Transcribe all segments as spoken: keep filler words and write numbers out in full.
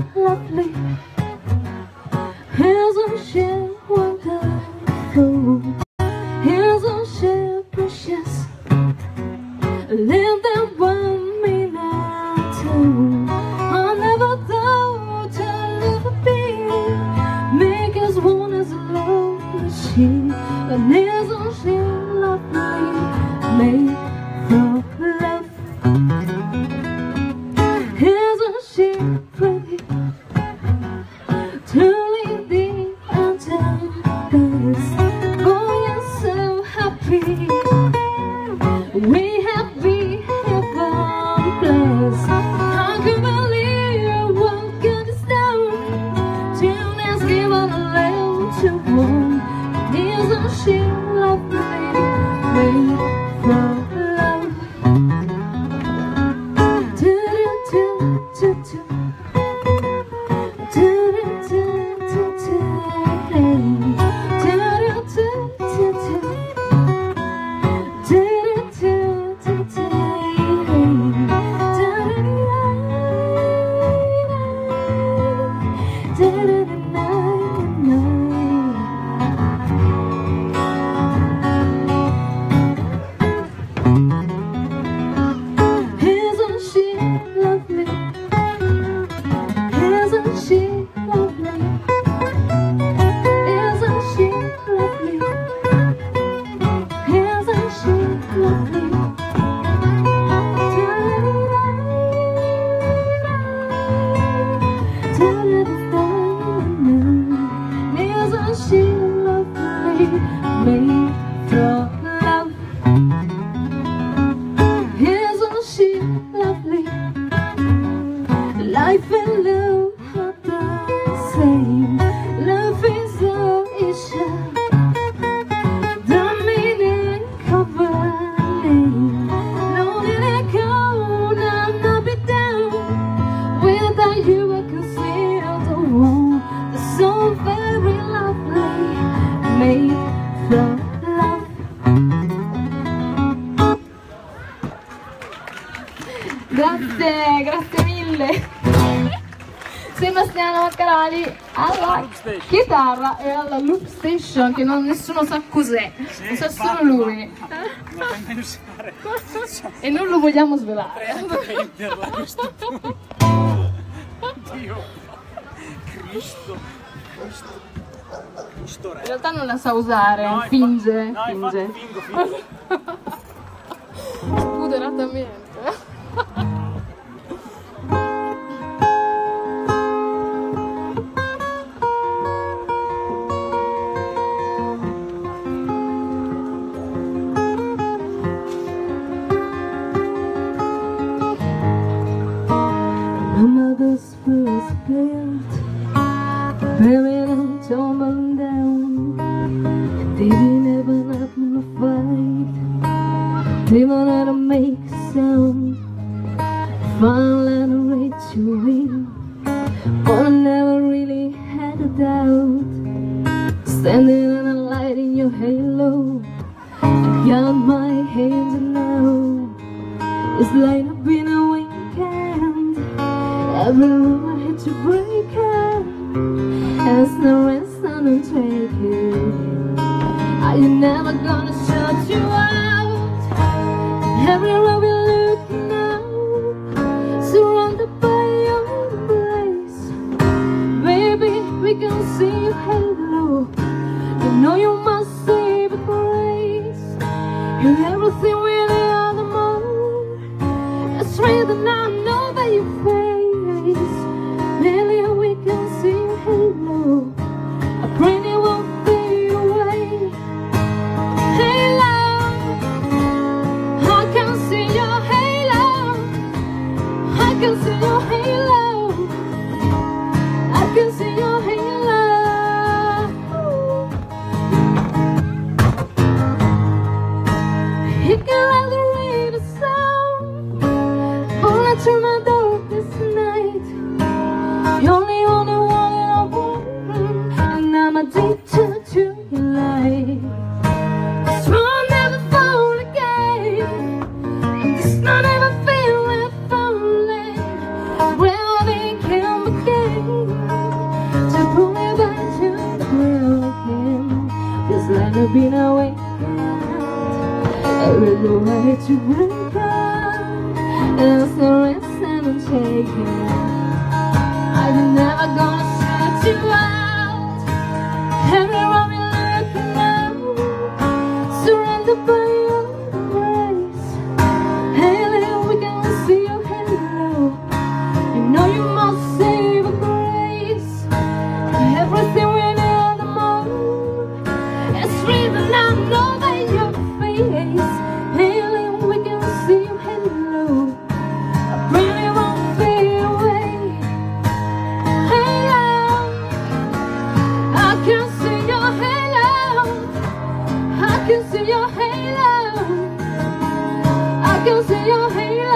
lovely? Isn't she wonderful? Isn't she precious? Live that one minute too. I never thought I'd ever be make as one as love as she. And isn't she lovely? Made from love. Isn't she pretty? Turning the antennas. Boy, I'm so happy. We have been heaven blessed. I can't believe what good is done. Till let's give on a little to one. Isn't she lovely? Made from love. Do do do do do. Do do do do do. Hey. Do do do do do. Do do do do. Hey. Do do do do. Isn't she lovely? Isn't she lovely? Isn't she lovely? Isn't she lovely? Isn't she lovely? Made from love. Isn't she lovely? Life and love are the same. Love is so easy. The meaning cover name. Lonely and cold, I'm not be down. Without you I can see the world. It's so very lovely. Made from love. Grazie, grazie mille. Sebastiano Maccarali alla chitarra e alla loop station, che non, nessuno sa cos'è, Sì, lo sa infatti, solo lui. Ma, ma fai pensare. E non lo vogliamo svelare. Prenderla a questo punto. Dio. Cristo. Cristo. Cristo re. In realtà non la sa usare, No, finge, no, finge. infatti fingo, fingo. Spudoratamente. My mother's first built, buried and tumbling down. They didn't ever let me fight, they won't let them make a sound. Finally let them reach you in, but I never really had a doubt. Standing in the light in your halo, I got my hands and now it's like I've been a weekend. Every room I hit you break it. There's no rest on and take it. Are you never gonna shut you out? Everywhere we look now, surrounded by your embrace. Baby, we can see your halo. You know you must save a grace. You're everything we the other more. It's real that I know that you face. Really we can see your halo. I pray it won't fade away. Halo, I can see your halo. I can see your halo. I can see your halo. You can rather read a song, but I turn my darkness ready to break up, and so listen and take it. I'm never gonna shut you out. Everyone be looking now, surrounded by your embrace. Hey, little, we can see your hello. You know you must save a grace. Everything we need on the moon, it's written down over your face. Hey, little, we can see your hello. I really won't fade away. Halo, I can see your halo. I can see your halo. I can see your halo.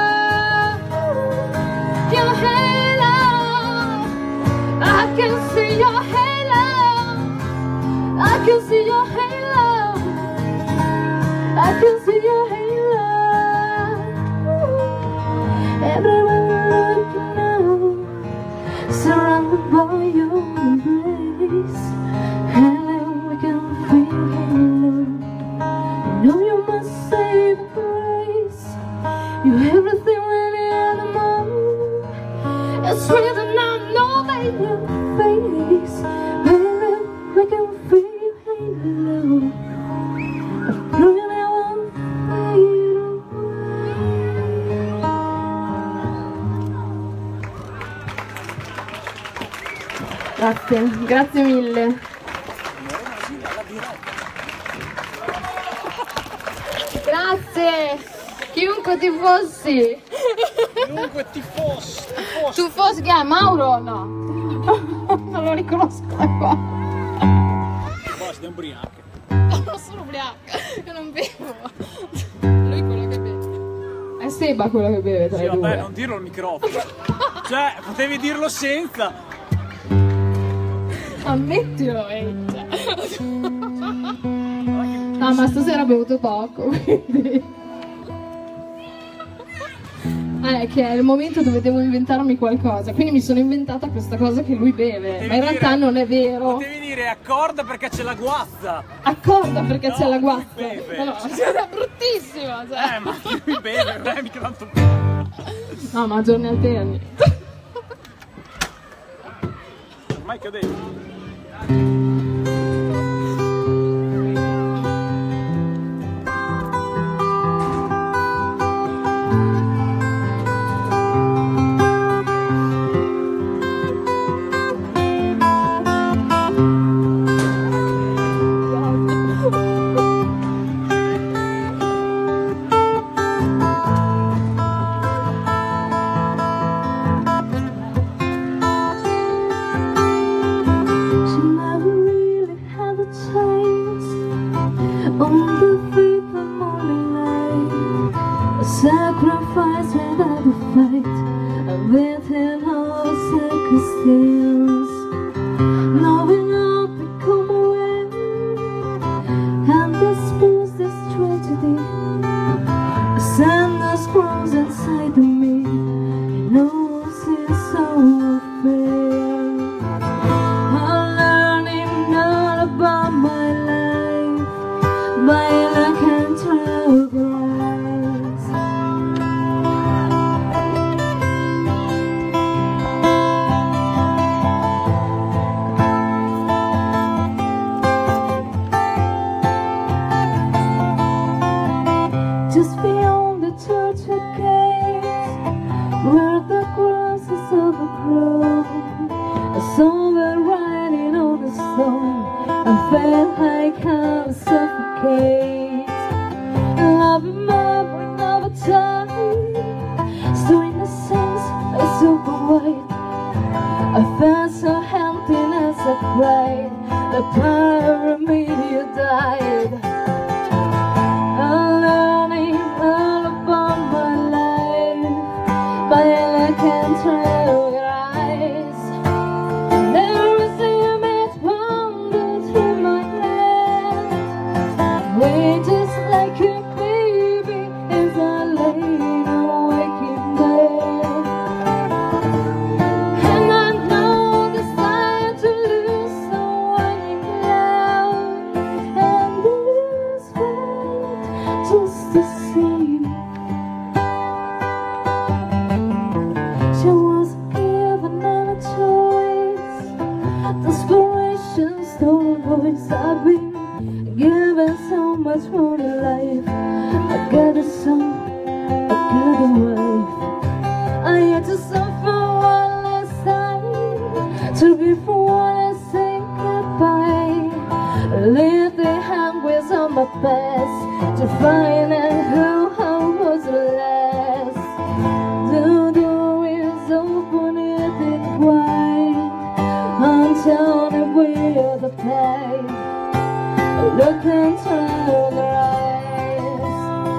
Your halo. I can see your halo. I can see your halo. I can see your halo. Everyone looking now, surrounded by your embrace. Hello, we can feel hello. You know you must save grace. You everything when you're the moon. It's written on over your face. Hello, we can feel hello. I really won't fade away. Grazie, grazie mille. Grazie, chiunque ti fossi. Chiunque ti fossi, ti fossi. Tu fossi chi è? Mauro? No. Non lo riconosco da qua. Boh, sei ubriaca. Non sono ubriaca, io non bevo. Lui è quello che beve. È Seba quello che beve tra Sì, i due. vabbè, non dirlo al microfono. Cioè, potevi dirlo senza. Ammettilo, Eccia. No, ma stasera ho bevuto poco, quindi... Eh, che è il momento dove devo inventarmi qualcosa. Quindi mi sono inventata questa cosa che lui beve. Potevi ma in realtà dire- non è vero. Potevi dire accorda perché c'è la guazza. Accorda perché No, c'è la lui guazza. beve. No, no, è bruttissima. Cioè. Eh, ma lui beve, non è mica tanto. No, ma giorni alterni. Ormai cadevo. She never really had a chance. On the fifth of morning light, a sacrifice without a fight, a within all circumstance. Knowing I'll become aware, and dispose this tragedy. A sadness grows inside of me. He knows it's so unfair. I'm learning all about my life by looking through her eyes. Just beyond the church gates, where the grass is overgrown, I saw her riding on the stone. I felt like I would suffocate. Loving memory never time, so innocence is super white. I felt so emptiness, I cried. The power of me died. I'm learning all about my life by looking through your eyes. There is an image wandered through my head, way just like a baby as I lay awake in bed. And I know the sign to lose someone you care. look into their eyes.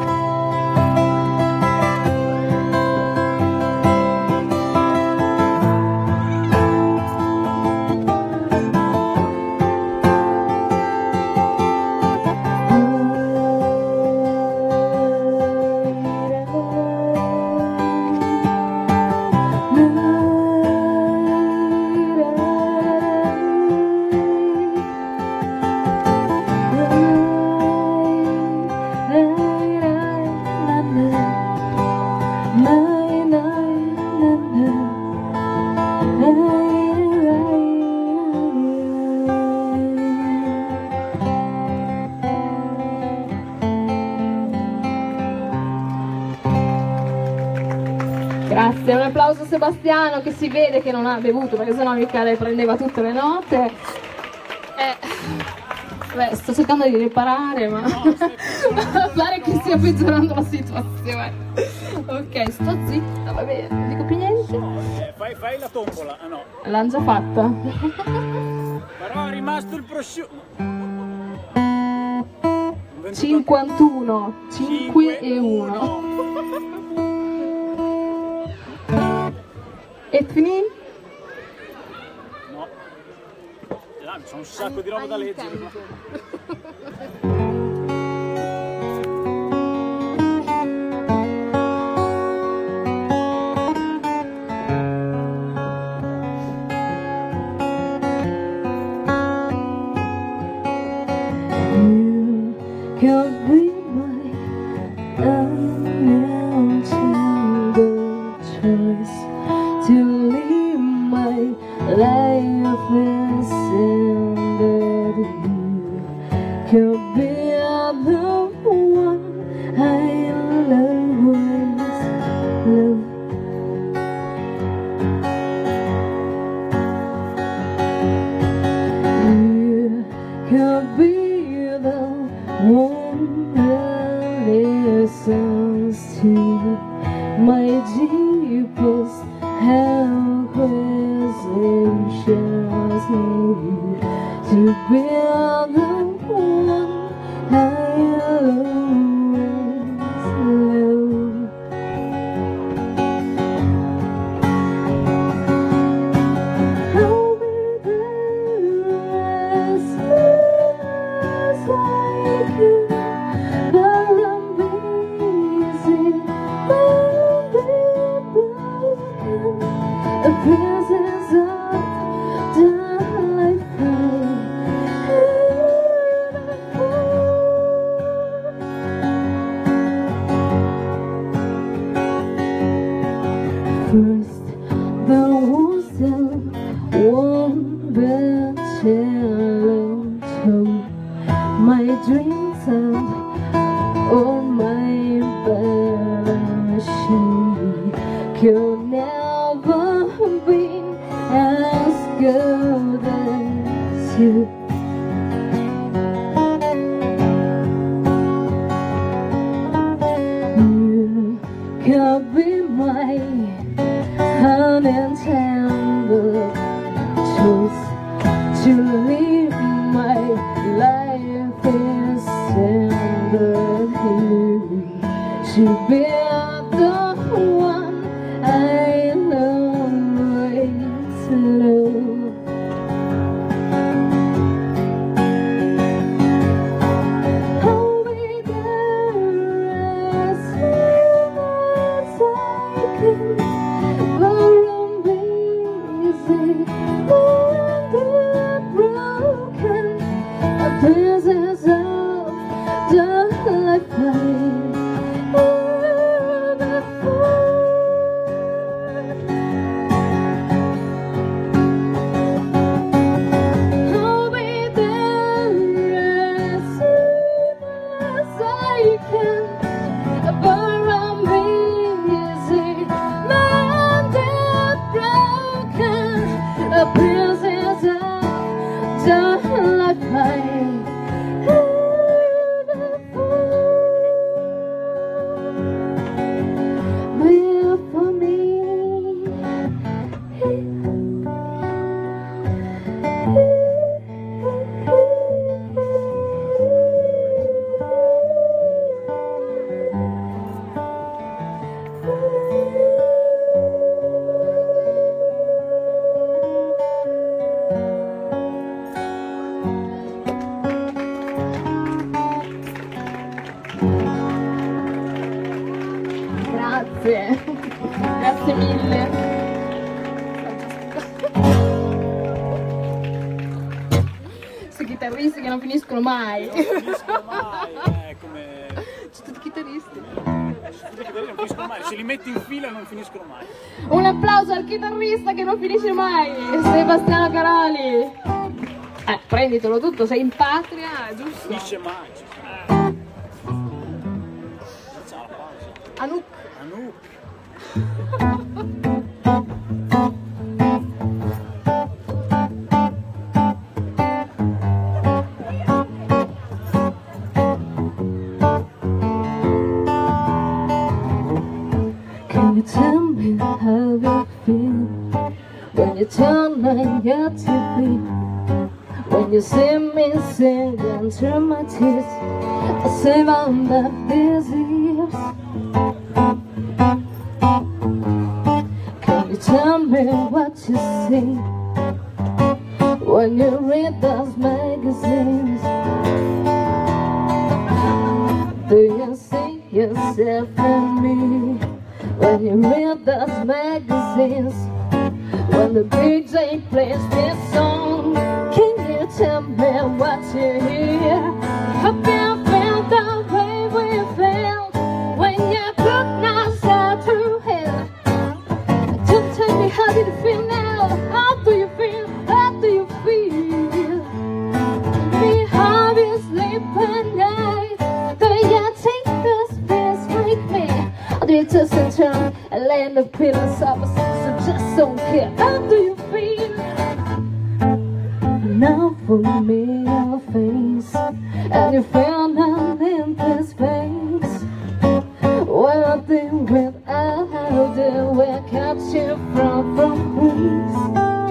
Grazie, un applauso a Sebastiano, che si vede che non ha bevuto, perché sennò Michele prendeva tutte le note. Eh, beh, sto cercando di riparare, ma pare che stia peggiorando la situazione. Ok, sto zitta, va bene, non dico più niente. Eh, fai, fai la tombola, ah no. L'hanno già fatta. Però è rimasto il prosciutto. cinquantuno, cinque e uno. E finì? No. Ah, c'è un sacco di roba da leggere. You can be my unintended choice to live my life as ended. You could be the one I always love. You could be the one that listens to my deepest accusations. Need to be the one I always love. I'll be there as soon as I can, but I'm busy, maybe broken. The pieces of the life first, the ones that won't bet to my dreams and all my balance sheet could never be as good as you. You could be my unintended choice to live my life is ended. You should be the one I always love. I'll be there as soon as I can, but I'm busy, wounded, broken. Pieces of the life I ever fought. I'll be there as soon as I can, but I'm busy. Grazie, grazie mille. Questi chitarristi che non finiscono mai. Non finiscono mai, è come... C'è tutti i chitarristi. Tutti i chitarristi non finiscono mai, se li metti in fila non finiscono mai. Un applauso al chitarrista che non finisce mai, Sebastiano Caroli. Eh, prenditelo tutto, sei in patria, è giusto? Finisce mai. Eh. Facciamo la pausa. Anouk. Anouk. Can you tell me how you feel when you turn on your T V? When you see me singing through my tears, I save on the disease. Can you tell me what you see when you read those magazines? Do you see yourself in me when you read those magazines? When the D J plays this song, can you tell me what you hear? Have you felt the way we felt when you put us out to hell? Don't tell me, how did you feel now? How do you feel? How do you feel? Me, how do you sleep at night? Do you take the space like me? Or do you twist and turn and lay in the pillows of us? So just don't care. How do you feel? Now for me your face, and you found an empty space. Well, then without how do we catch you from from peace?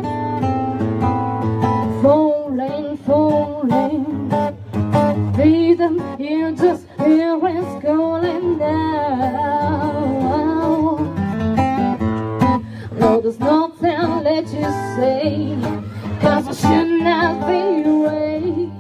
Falling, falling, freedom, you just hear it's calling now. No, there's nothing let you say, 'cause I should not be away.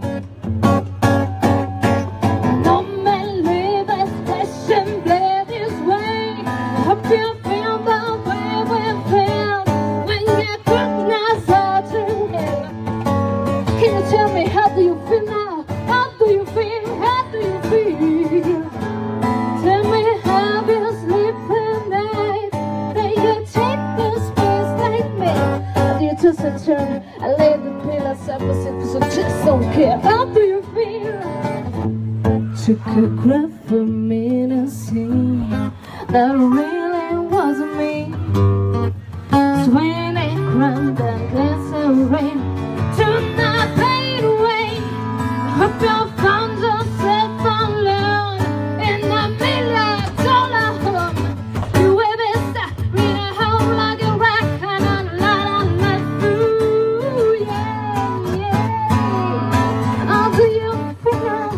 No man live this flesh and blood this way. Hope you feel the way we felt when you put us all to hell. Can you tell me, how do you feel now? How do you feel? How do you feel? Tell me, how you sleep at night? Then you take the space like me. How do you twist and turn and lay the pillows up as if so just don't care? How do you feel? Took a grab for me to see that really wasn't me. Swinging around and glittering to not fade away. Hope you found yourself alone in the middle of all alone. You will be stuck in a home like a rock and a lot on my food. Yeah, yeah. How do you feel?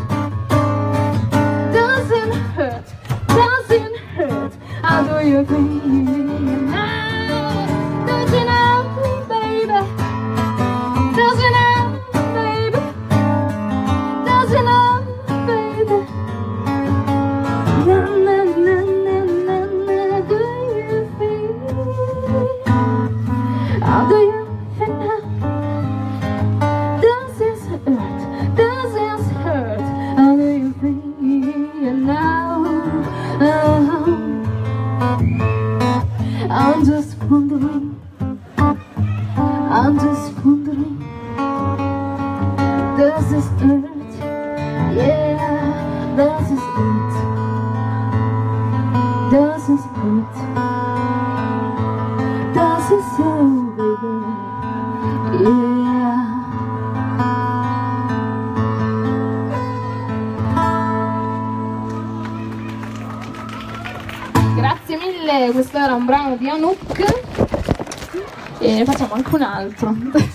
Does it hurt? Does it hurt? How do you feel now? Does it hurt, baby? Does it hurt, baby? Does it hurt, baby? Na na na na na na. Do you feel? How do you feel now? Does this hurt? Does this hurt? How do you feel now? Oh, I'm just wondering. I'm just wondering. Does this hurt? Yeah, does this hurt? Does this hurt? Does this hurt, baby? Yeah. Grazie mille, questo era un brano di Anouk e ne facciamo anche un altro.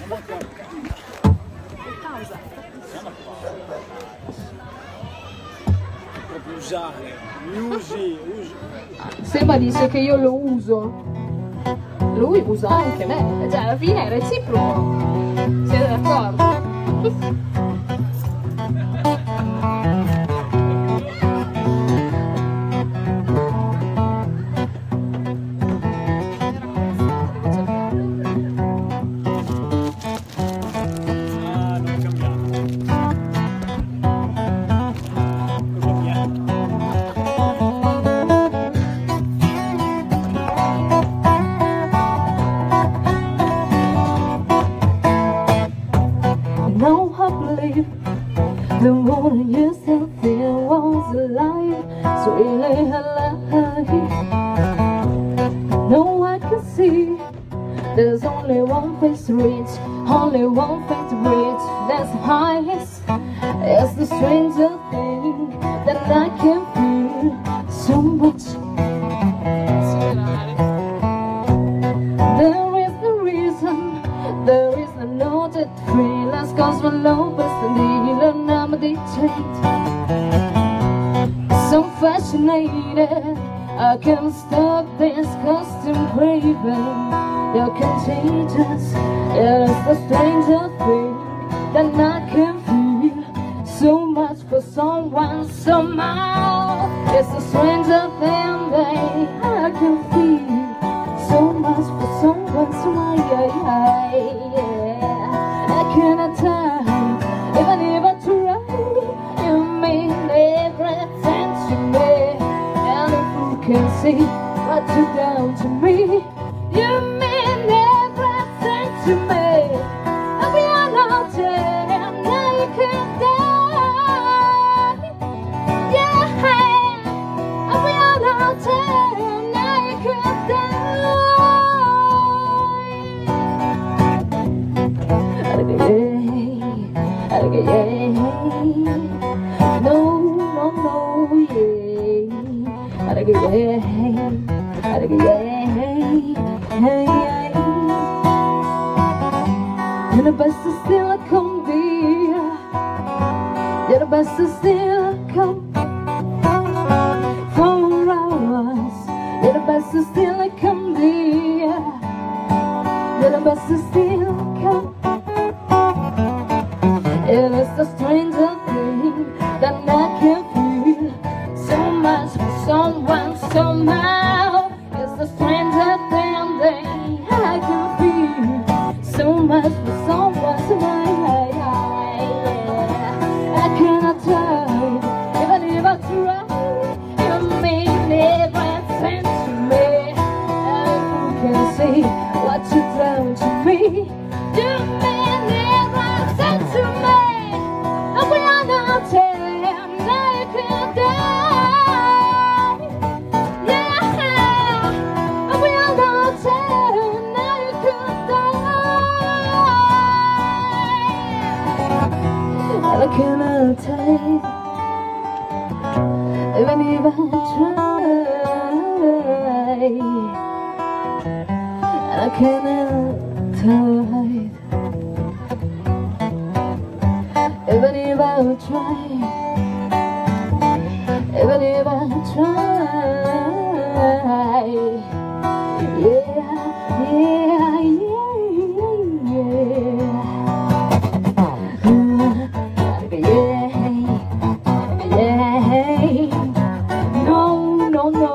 Proprio usare, usi, usi. Seba dice che io lo uso, lui usa anche me, cioè alla fine è reciproco, siete d'accordo? There's only one face to reach, only one face to reach. That's the highest. It's the stranger thing that I can feel so much. There is no reason, there is no note that free. Let's cause my love is the deal and I'm a dictate. So fascinated, I can't stop this costume craving. You're contagious, it's the stranger thing that I can feel so much for someone somehow. It's a stranger thing that I can feel so much for someone somehow. Yeah, yeah. I cannot tell, even if I try. You mean everything to me, and if you can see what you've done to me, you mean everything to me. And we are not dead, and now you can die. Yeah, and we are not dead, and now you can die. Yeah, yeah, no, no, no, yeah. Yeah, yeah. You're the best to still come, dear. You're the best to still come for hours. You're the best to still come, dear. You're the best to still come. It is the stranger thing that I can feel so much for someone somehow. It's the stranger thing that I can feel so much for someone somehow. I cannot try, even if I try. You mean everything to me, and you can see what you've done to me. You mean everything to me, and we are not dead, now you can die. Yeah, and we are not dead, now you can die. And I cannot take, even if I try. And I cannot hide, even if I try, even if I try. Yeah, yeah, yeah, yeah. Yeah, no, no, no,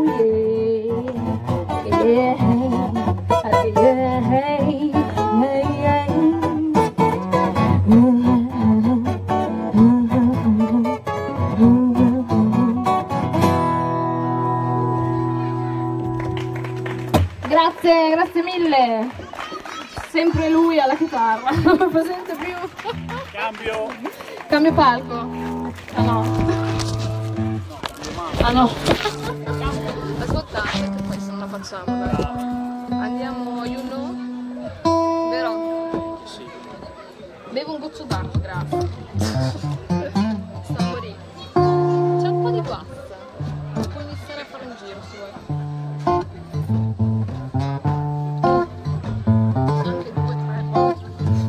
yeah, yeah. Grazie, grazie mille. Sempre lui alla chitarra. Non lo presento più. Cambio. Cambio palco. Ah no. Ah no. Ascoltate che poi se non la facciamo, dai. Andiamo, you know? Vero? Sì. Bevo un goccio d'acqua, grazie. Sta morendo. C'è un po' di pasta. Puoi iniziare a fare un giro se vuoi. Anche due, tre, quattro.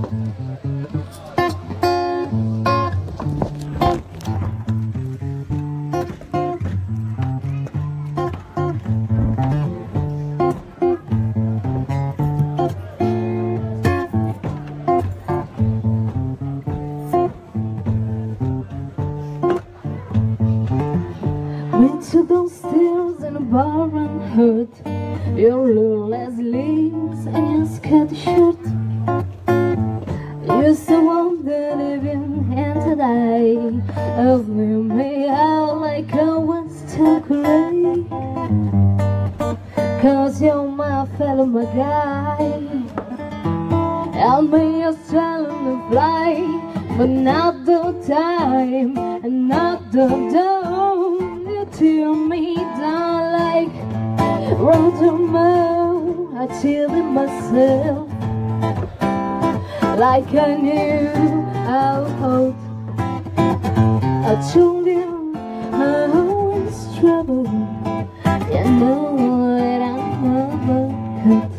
Went to those stairs in a bar and heard your little as leaves and your skirt shirt. Used to wonder if you and today of me out like I was too great. Cause you're my fellow, my guy. And me is trying to fly, but not the time and not the dawn. You tear me down like Rotomel. I I cheated myself like I knew I would. I told you I was trouble. You know that I never could.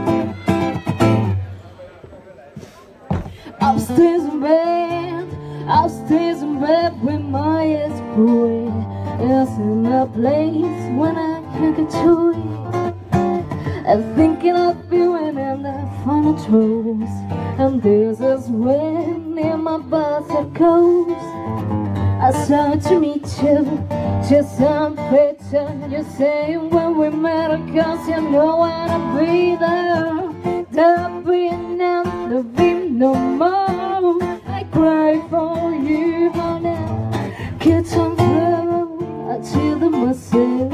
Upstairs in bed, upstairs in bed with my ex-boy. It's in a place when I can't get to it. I'm thinking of you and in the final throes. And this is when in my basket goes. I started to meet you, just some picture. You say when we met, cause you know I'll be there. There'll be none of him no more. I cry for you, but now get on flow. I cheated myself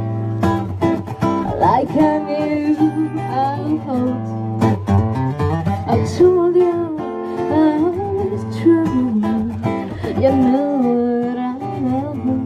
like I knew I would. I told you I was trouble. You know that I never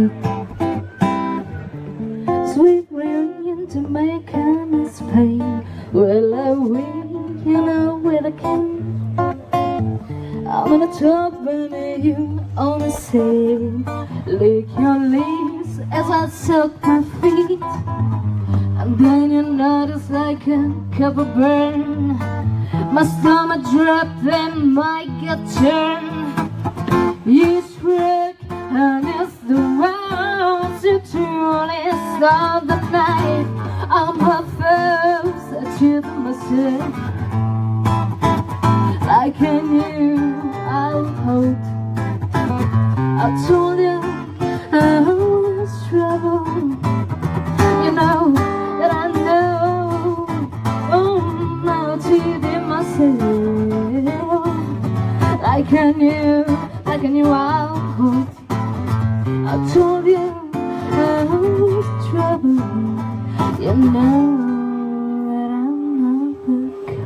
could. Sweet reunion to make in Spain. Well, I win, you know where I can. I'm on the top and you on the same. Lick your lips as I suck my feet. And then you notice like a cup of burn. My stomach dropped and my gut turned. You struck and it's the round to truest of the night. I'm her first, I cheated myself like I knew I would. I told you I was trouble. You know that I know. Oh, I cheated myself like I knew, like I knew I would. I told you I was trouble. You know that I'm not good.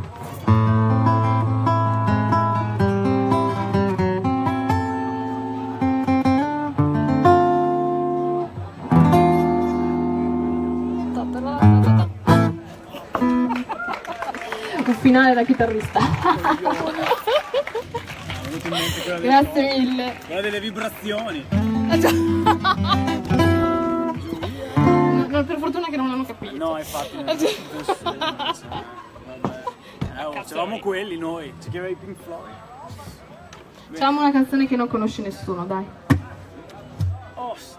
Un finale da chitarrista. Grazie mille. Quella delle vibrazioni. No, per fortuna che non hanno capito. No, infatti. Non eh, c'eravamo quelli noi. Ci chiamavi Pink Floyd. Facciamo una canzone che non conosce nessuno, dai. Ost.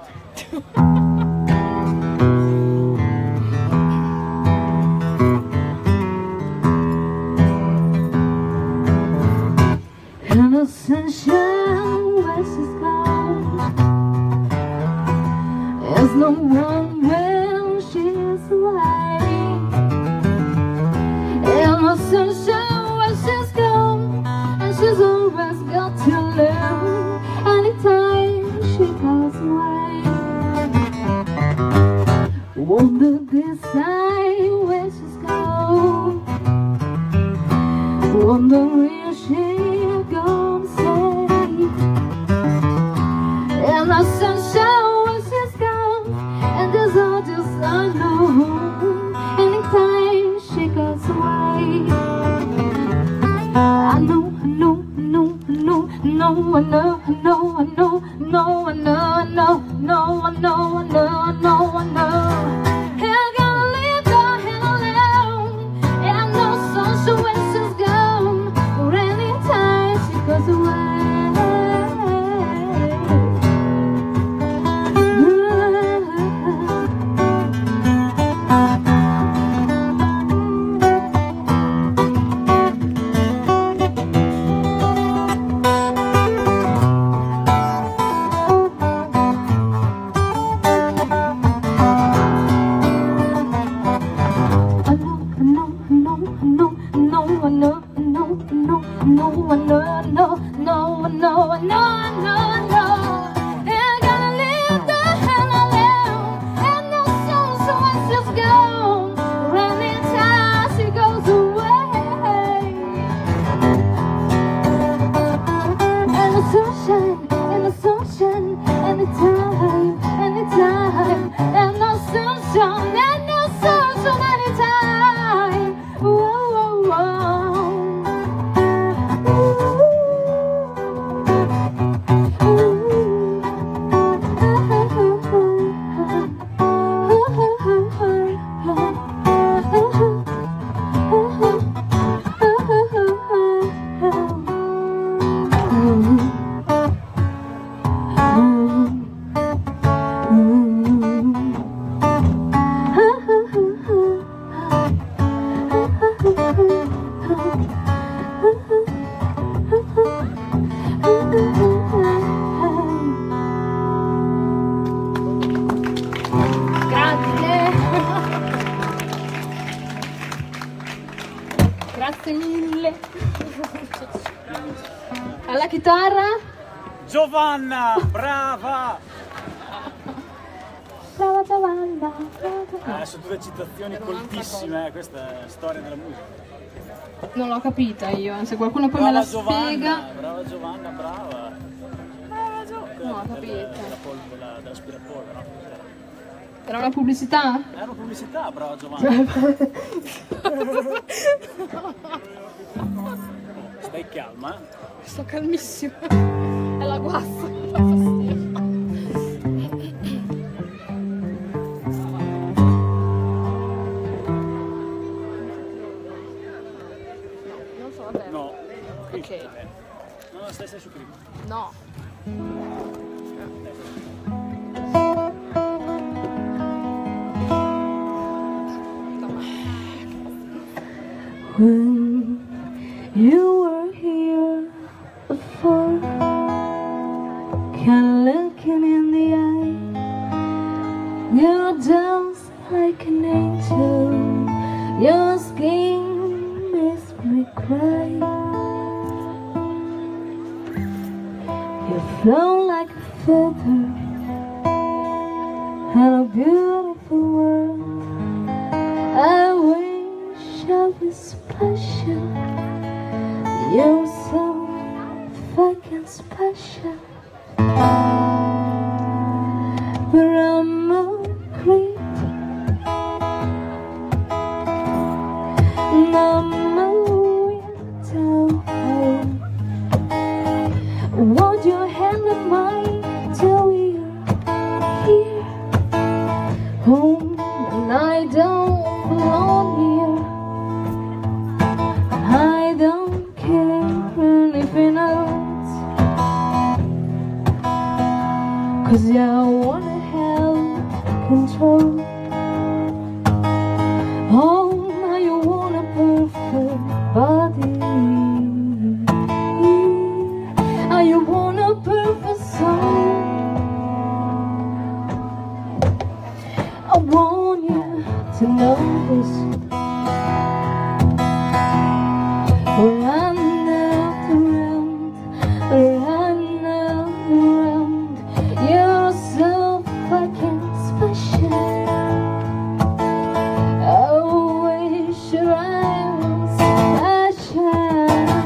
And the sunshine where she's gone. There's no one when she's away. And the sunshine where she's gone. And she's always got to learn anytime she goes away. Wonder this time where she's gone. Wonder where she's gonna say. And the sunshine when she's gone. And there's all just unknown anytime she goes away. I know, I know, I know, I know, I know, I know, I know, I know, I know, I know, I know, I know, I know, I know, I know. I'm gonna leave her hand alone. And I know sunshine when she's gone. Or anytime she goes away. Anytime, and no sunshine, and no sunshine anytime. Grazie mille. Alla chitarra? Giovanna, brava! Brava Giovanna. Eh, sono tutte citazioni coltissime, eh, questa è la storia della musica. Non l'ho capita io, se qualcuno poi me la spiega. Brava Giovanna, brava. Brava Giovanna. Non ho capito. Della pol- della- dell'aspirapolvere, no? Era una pubblicità? Era una pubblicità, brava Giovanna. Stai calma, eh? Sto calmissima. È la guassa. Fa fastidio. Non so, vabbè. No. Ok. No, stai, stai su prima. No. When you were here before, can't look him in the eye. You're just like an angel. Your skin makes me cry. You flow like a feather in a beautiful world. I wish I was special. You're so fucking special. But I'm a creep, and I'm a window. Won't you handle mine till we're here? Home, and I don't belong here. I don't care anything else, 'cause yeah, I wanna have control. Oh, now you want a perfect body. Now you want a perfect soul. I want you to know this. Run out around, run out around. You're so fucking special. I wish I was special.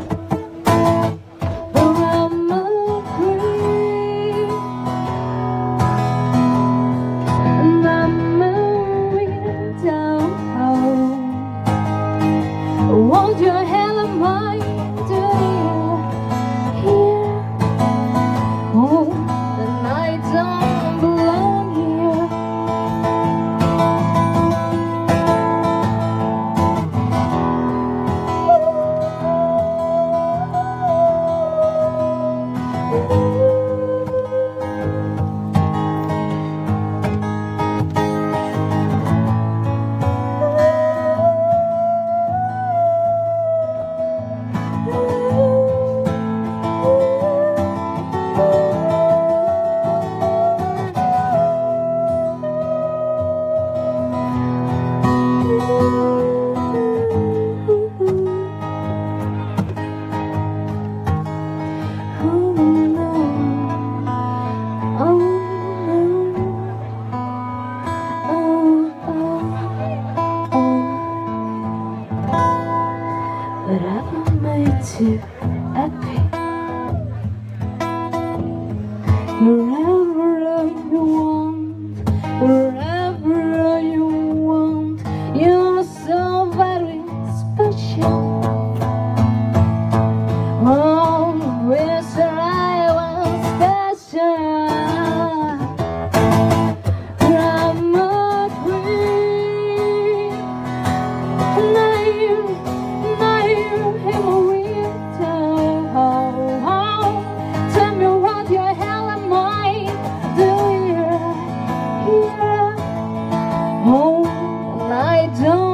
But I'm a creep, and I'm a window. Won't you hell of mine to here? Oh, and I don't belong here. Whatever made you happy, wherever you want, wherever you want, you're so very special. Oh, wish I was special. I'm a queen, and I am a window. Tell me what the hell am I doing here? Oh, and I don't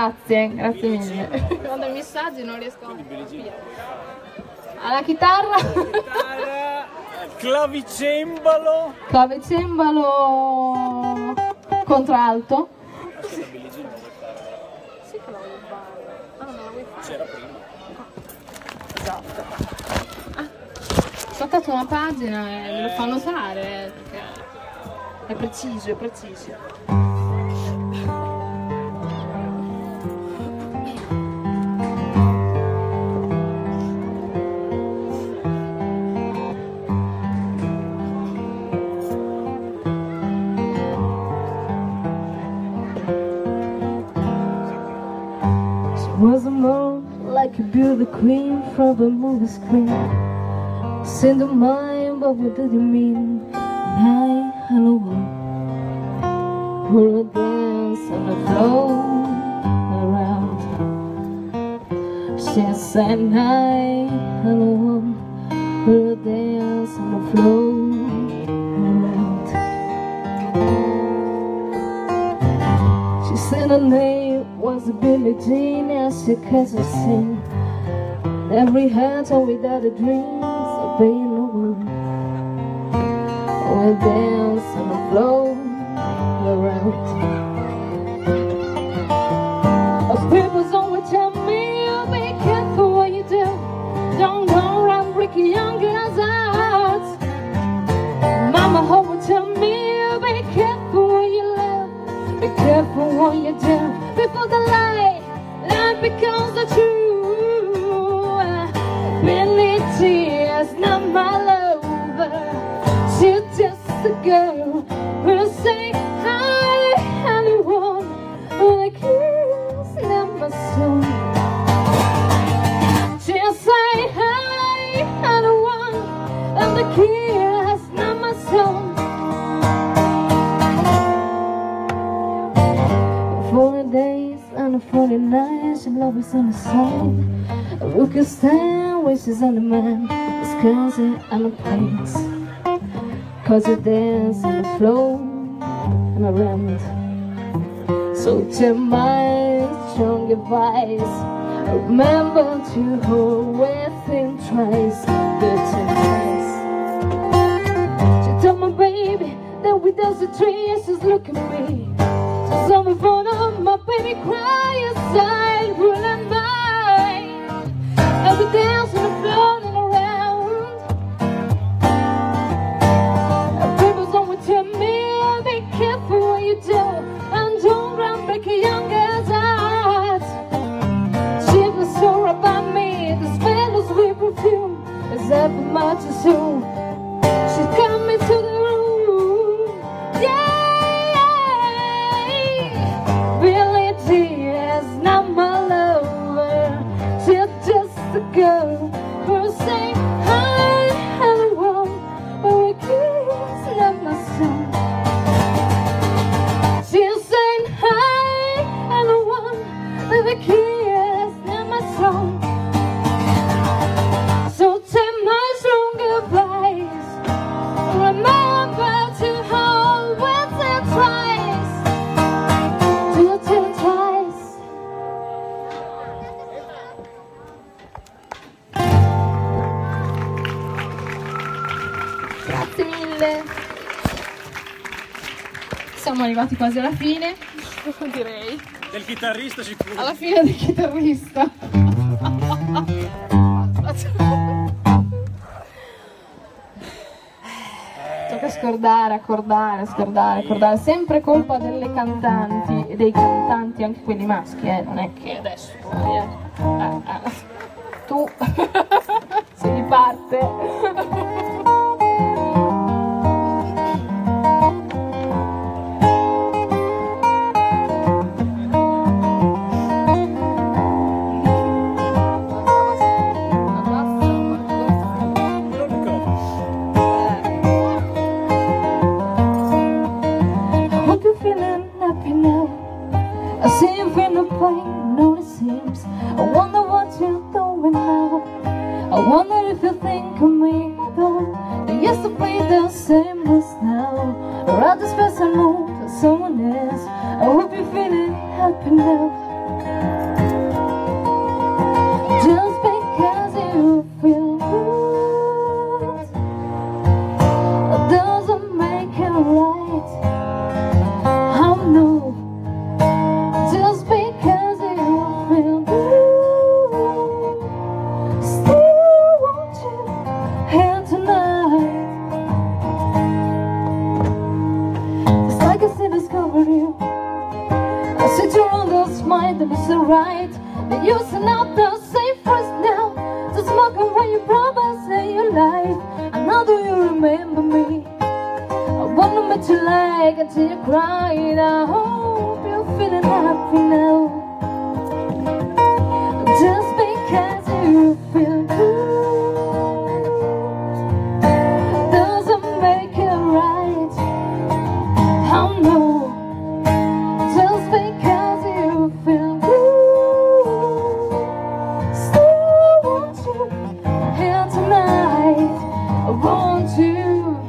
Grazie, grazie mille. Quando i messaggi non riesco a capire. Alla chitarra. Chitarra, clavicembalo. Clavicembalo contralto. Aspetta, Billie Jean non vuoi fare? Sì che la voglio fare. Ah, non la vuoi fare? C'era prima. Esatto. Ah, ho saltato una pagina e me lo fanno usare eh, perché è preciso, è preciso. Was a more like a beauty queen from a movie screen. Send a mind, but what did you mean? Hi, hello, we'll dance on the floor around. She said, hi, hello, we'll dance on the floor around. She said her name was Billie Jean, as she could sing. Every heart told without a dream, so being no one. We'll dance on the floor around. Of people's always tell me, be careful what you do. Don't go around breaking young girls' hearts. Mama always tell me, be careful what you love. Be careful what you do. Before the light, light becomes the truth. Billie Jean's not my lover. She's just a girl who'll say hi, anyone with a kiss, not my soul. She'll say hi, anyone, and the kiss, not my soul. For the days and the forty nights, she'll always on the side. Who can stand when she's on the man? It's cause it and the place. Cause you dance on the floor and around. So to my strong advice, remember to always think twice, good to twice. She told my baby that we dance the tree, she's looking at me. So some in front of my baby cry aside, ruling by. As we dance on the floor and around. And people's always tell me, be careful what you do. And don't run break a young girl's heart. She was so about me, the smell of sweet perfume is ever much too soon. She's coming to the room, yeah. Billie Jean's not my lover. She's just a girl who'll say hi, hello, or a kiss, not my son. She'll say hi, hello, with a kiss, not my son. So take my strong advice, remember to always think twice, to think twice. Grazie mille. Siamo arrivati quasi alla fine, direi. Del chitarrista sicuro. Alla fine del chitarrista. Tocca scordare, accordare, scordare, accordare. Sempre colpa delle cantanti e dei cantanti, anche quelli maschi, eh. Non è che adesso poi, eh. Eh, eh. Tu si riparte. I see you feel the pain, no it seems. I wonder what you're doing now. right. They using up the safest now. To smoking when you promise and you lied. And now do you remember me? I wanna make you like until you cried. I hope you're feeling happy now. Just because you feel good doesn't make it right. Oh no. Just because you feel good, still want you here tonight. I want you.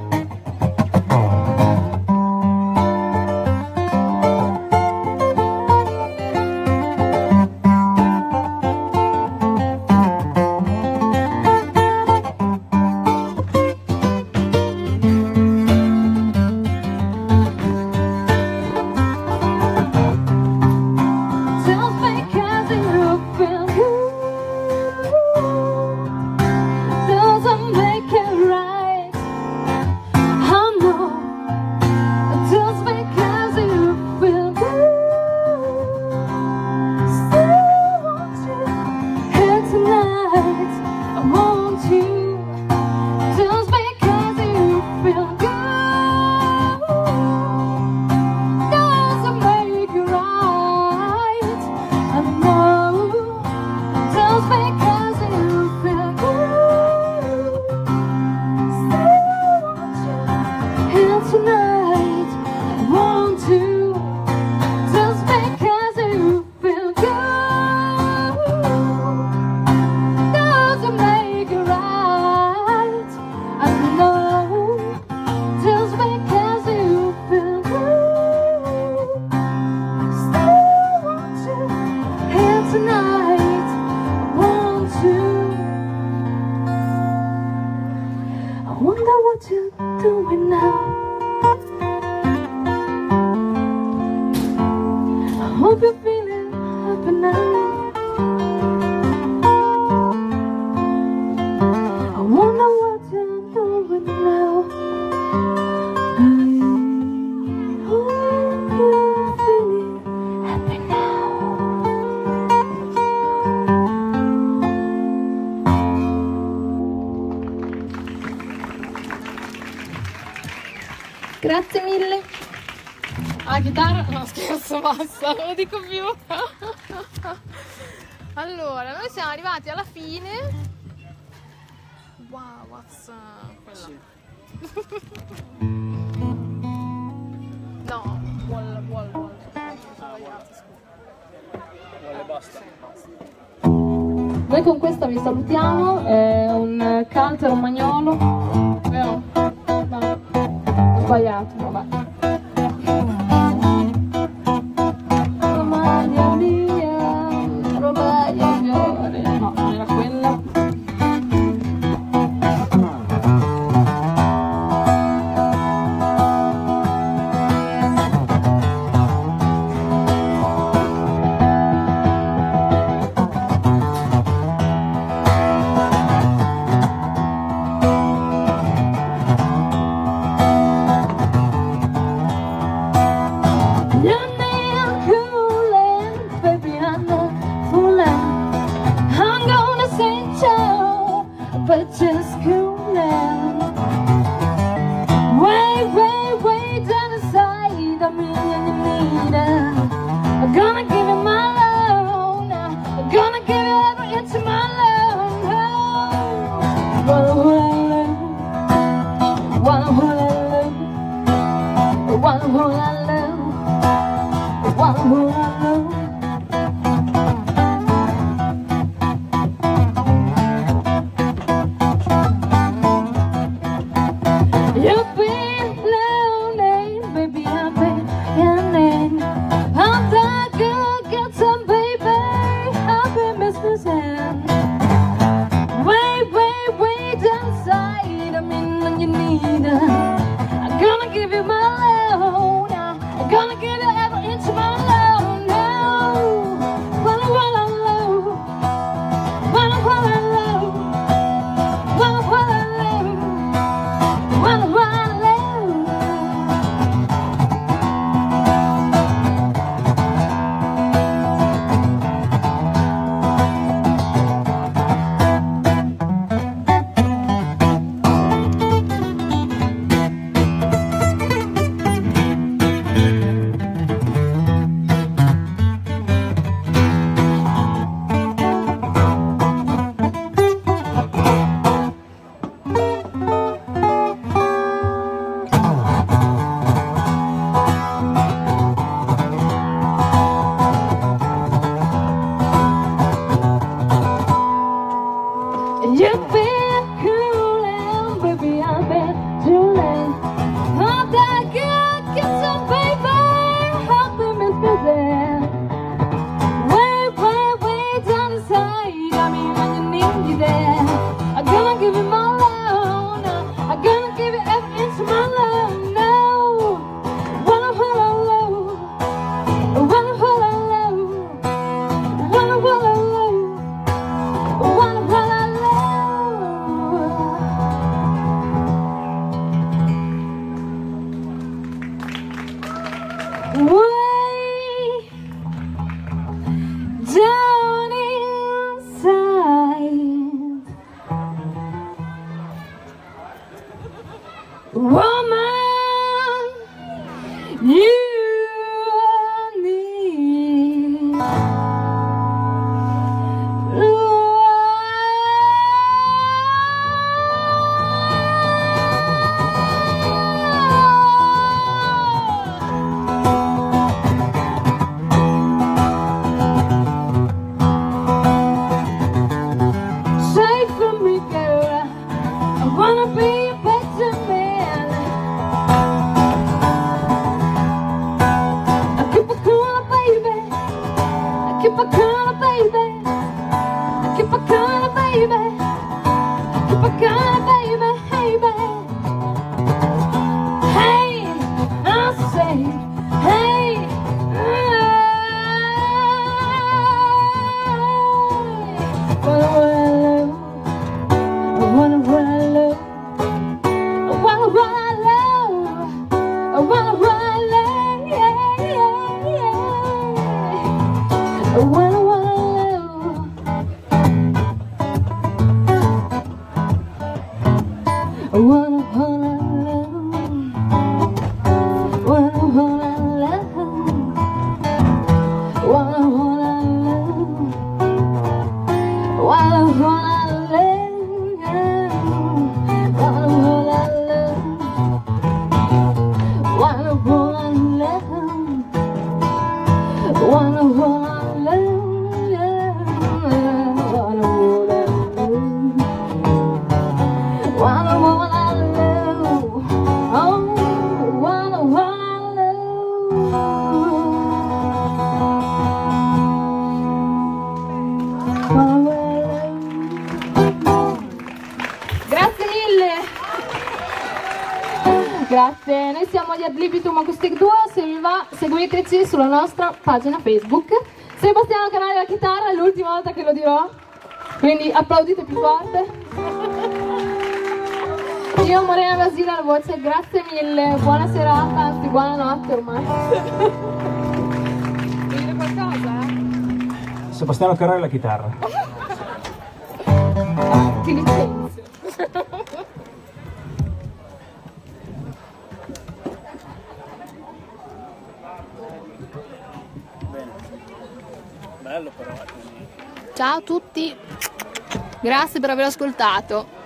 Hope you're feeling happy now. I wonder what you're doing now. I hope you're feeling happy now. Grazie mille. Ah, chitarra? No, scherzo, basta, non lo dico più. Allora, noi siamo arrivati alla fine. Wow, what's uh, quella? No, wall, wall, wall. Vuole, basta. Noi con questa vi salutiamo, è un canto romagnolo. Vero? No, ho sbagliato, vabbè. Romagna mia, Romagna fiore. No, non era quella. You've been cool and baby I've been drooling. Hope that good gets some baby, hope they miss me there. Way, way, way down inside, I mean when you need you there. I'm gonna give you my love, no. I'm gonna give you every inch of my love, no. Wanna hold on low, wanna hold on low, wanna hold on low, wanna hold on low. Way down inside, woman, you and me. Say for me, girl, I wanna be a better man. I keep a cool, baby. I keep a cool, baby. I keep a cool, baby. I keep a cool, baby, hey, baby. Hey, I say, hey, hey. Wanna, wanna, I love, I wanna, what I love, I wanna, what I love, yeah, yeah, yeah. I wanna, what I love, I wanna, what I love, wanna, what I love, wanna, what I love, wanna, what I love. Grazie, noi siamo gli Ad Libitum Acoustic Duo, se vi va seguiteci sulla nostra pagina Facebook. Sebastiano Canale alla chitarra, è l'ultima volta che lo dirò, quindi applaudite più forte. Io Morena Basile alla voce, grazie mille, buona serata, anzi buonanotte ormai. Vuoi dire qualcosa? Sebastiano Carrelli alla chitarra. Ti licenzio. Bene. Bello però. Ciao a tutti, grazie per aver ascoltato.